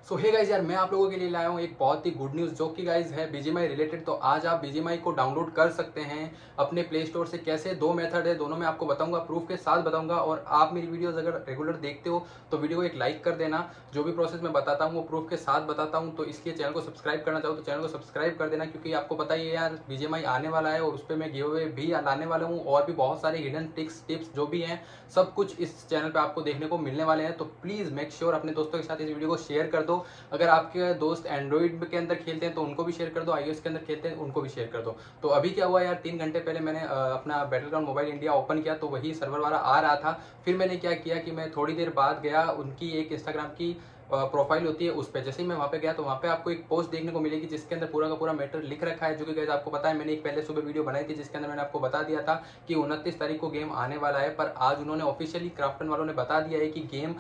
सो hey guys यार, मैं आप लोगों के लिए लाया हूँ एक बहुत ही गुड न्यूज़ जो कि गाइज है बीजीएमआई रिलेटेड। तो आज आप बीजीएमआई को डाउनलोड कर सकते हैं अपने प्ले स्टोर से। कैसे, दो मेथड है, दोनों में आपको बताऊंगा, प्रूफ के साथ बताऊंगा। और आप मेरी वीडियोस अगर रेगुलर देखते हो तो वीडियो को एक लाइक कर देना। जो भी प्रोसेस मैं बताता हूँ वो प्रूफ के साथ बताता हूँ। तो इसलिए चैनल को सब्सक्राइब करना चाहो तो चैनल को सब्सक्राइब कर देना, क्योंकि आपको पता ही है यार बीजीएमआई आने वाला है और उस पर मैं गिव अवे भी लाने वाला हूँ। और भी बहुत सारे हिडन ट्रिक्स टिप्स जो भी हैं सब कुछ इस चैनल पे आपको देखने को मिलने वाले हैं। तो प्लीज़ मेक श्योर अपने दोस्तों के साथ इस वीडियो को शेयर कर दो। अगर आपके दोस्त एंड्रॉइड के अंदर खेलते हैं तो उनको भी शेयर कर दो, आईओएस के अंदर खेलते हैं उनको भी शेयर कर दो। तो अभी क्या हुआ यार, 3 घंटे पहले मैंने अपना बैटलग्राउंड मोबाइल इंडिया ओपन किया तो वही सर्वर वाला आ रहा था। फिर मैंने क्या किया कि मैं थोड़ी देर बाद गया, उनकी एक इंस्टाग्राम की प्रोफाइल होती है उस पर। जैसे ही मैं वहाँ पे गया तो वहाँ पे आपको एक पोस्ट देखने को मिलेगी जिसके अंदर पूरा का पूरा मैटर लिख रखा है। जो कि गाइस आपको पता है, मैंने एक पहले सुबह वीडियो बनाई थी जिसके अंदर मैंने आपको बता दिया था कि 29 तारीख को गेम आने वाला है। पर आज उन्होंने ऑफिशियली क्राफ्टन वालों ने बता दिया है कि गेम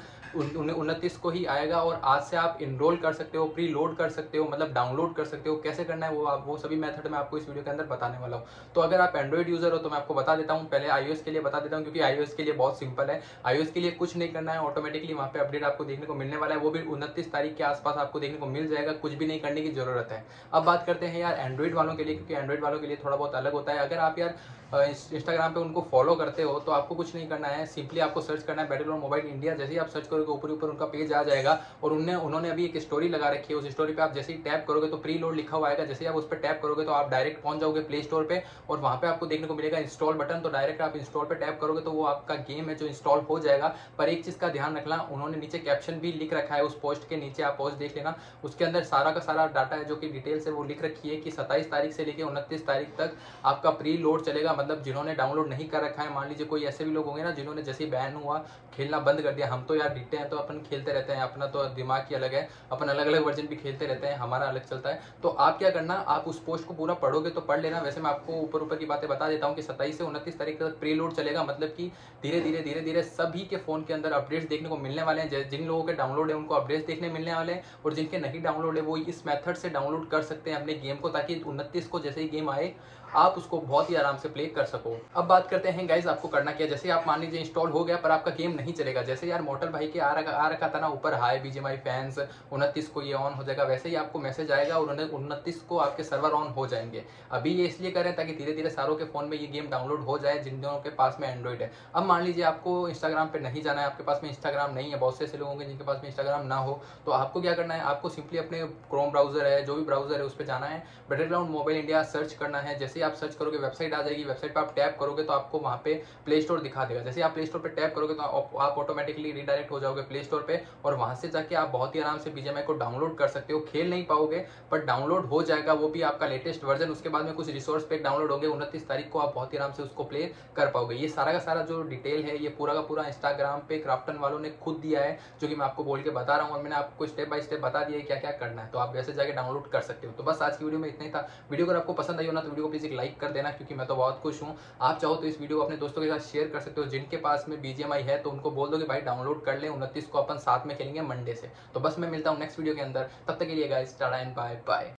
29 को ही आएगा। और आज से आप इनरोल कर सकते हो, प्री लोड कर सकते हो, मतलब डाउनलोड कर सकते हो। कैसे करना है वो सभी मेथड मैं आपको इस वीडियो के अंदर बताने वाला हूँ। तो अगर आप एंड्रॉइड यूजर हो तो मैं आपको बता देता हूँ। पहले आईओएस के लिए बता देता हूँ, क्योंकि आईओएस के लिए बहुत सिंपल है। आईओएस के लिए कुछ नहीं करना है, ऑटोमेटिकली वहाँ पे अपडेट आपको देखने को मिलने वाला है। वो भी 29 तारीख के आसपास आपको देखने को मिल जाएगा, कुछ भी नहीं करने की जरूरत है। अब बात करते हैं यार एंड्रॉइड वालों के लिए, क्योंकि एंड्रॉइड वालों के लिए थोड़ा बहुत अलग होता है। अगर आप यार इंस्टाग्राम पे उनको फॉलो करते हो तो आपको कुछ नहीं करना है, सिंपली आपको सर्च करना है बैटलग्राउंड मोबाइल इंडिया। जैसे ही आप सर्च करोगे ऊपर ऊपर उनका पेज आ जाएगा और उन्होंने अभी एक स्टोरी लगा रखी है। उस स्टोरी पे आप जैसे ही टैप करोगे तो प्री लोड लिखा हुआ आएगा। जैसे ही आप उस पर टैप करोगे तो आप डायरेक्ट पहुंच जाओगे प्ले स्टोर पे और वहां पे आपको देखने को मिलेगा इंस्टॉल बटन। तो डायरेक्ट आप इंस्टॉल पे टैप करोगे तो वो आपका गेम है जो इंस्टॉल हो जाएगा। पर एक चीज का ध्यान रखना, उन्होंने नीचे कैप्शन भी लिख रखा है उस पोस्ट के नीचे, आप पोस्ट देख लेना। उसके अंदर सारा का सारा डाटा है जो कि डिटेल्स है वो लिख रखी है कि 27 तारीख से लेकर 29 तारीख तक आपका प्री लोड चलेगा। मतलब जिन्होंने डाउनलोड नहीं कर रखा है, मान लीजिए कोई ऐसे भी लोग होंगे ना जिन्होंने जैसे ही बैन हुआ खेलना बंद कर दिया। हम तो यार डिट्टे हैं तो अपन खेलते रहते हैं, अपना तो दिमाग ही अलग है, अपन अलग अलग वर्जन भी खेलते रहते हैं, हमारा अलग चलता है। तो आप क्या करना, आप उस पोस्ट को पूरा पढ़ोगे तो पढ़ लेना। वैसे मैं आपको ऊपर ऊपर की बातें बता देता हूँ कि 27 से 29 तारीख तक प्री लोड चलेगा। मतलब कि धीरे धीरे सभी के फोन के अंदर अपडेट्स देखने को मिलने वाले हैं। जिन लोगों के डाउनलोड है उनको अपडेट्स देखने मिलने वाले हैं, और जिनके नहीं डाउनलोड है वो इस मेथड से डाउनलोड कर सकते हैं अपने गेम को, ताकि 29 को जैसे ही गेम आए आप उसको बहुत ही आराम से प्ले कर सको। अब बात करते हैं गाइज आपको करना क्या। जैसे आप मान लीजिए इंस्टॉल हो गया पर आपका गेम नहीं चलेगा, जैसे यार मोटल भाई के आ रखा था ना ऊपर, हाय बीजीएमआई फैंस 29 को ये ऑन हो जाएगा, वैसे ही आपको मैसेज आएगा और 29 को आपके सर्वर ऑन हो जाएंगे। अभी ये इसलिए करें ताकि धीरे धीरे सारों के फोन में ये गेम डाउनलोड हो जाए जिन लोगों के पास में एंड्रॉइड है। अब मान लीजिए आपको इंस्टाग्राम पे नहीं जाना है, आपके पास में इंस्टाग्राम नहीं है, बहुत से ऐसे लोग होंगे जिनके पास में इंस्टाग्राम ना हो, तो आपको क्या करना है, आपको सिंपली अपने क्रोम ब्राउजर है, जो भी ब्राउजर है उस पर जाना है, बैटलग्राउंड मोबाइल इंडिया सर्च करना है। जैसे ही आप सर्च करोगे वेबसाइट आ जाएगी, वेबसाइट पर आप टैप करोगे तो आपको वहाँ पे प्ले स्टोर दिखा देगा। जैसे आप प्ले स्टोर पे टैप करोगे तो आप ऑटोमेटिकली रिडायरेक्ट हो जाओगे प्ले स्टोर पे, और वहां से जाके आप बहुत ही आराम से बीजीएमआई को डाउनलोड कर सकते हो। खेल नहीं पाओगे पर डाउनलोड हो जाएगा, वो भी आपका लेटेस्ट वर्जन। उसके बाद में कुछ रिसोर्स पैक डाउनलोड होंगे, 29 तारीख को आप बहुत ही आराम से उसको प्ले कर पाओगे। ये सारा का सारा जो डिटेल है ये पूरा का पूरा इंस्टाग्राम पे क्राफ्टन वालों ने खुद दिया है, जो कि मैं आपको बोल के बता रहा हूँ, और मैंने आपको स्टेप बाय स्टेप बता दिया है क्या क्या करना है। तो आप वैसे जाके डाउनलोड कर सकते हो। तो बस आज की वीडियो में इतना ही था। वीडियो अगर आपको पसंद आई हो ना तो वीडियो को प्लीज एक लाइक कर देना, क्योंकि मैं तो बहुत खुश हूँ। आप चाहो तो इस वीडियो को अपने दोस्तों के साथ शेयर कर सकते हो जिनके पास में बीजीएमआई है, तो उनको बोल दो कि भाई डाउनलोड कर ले, 29 को अपन साथ में खेलेंगे मंडे से। तो बस मैं मिलता हूँ नेक्स्ट वीडियो के अंदर, तब तक के लिए guys tata and bye bye.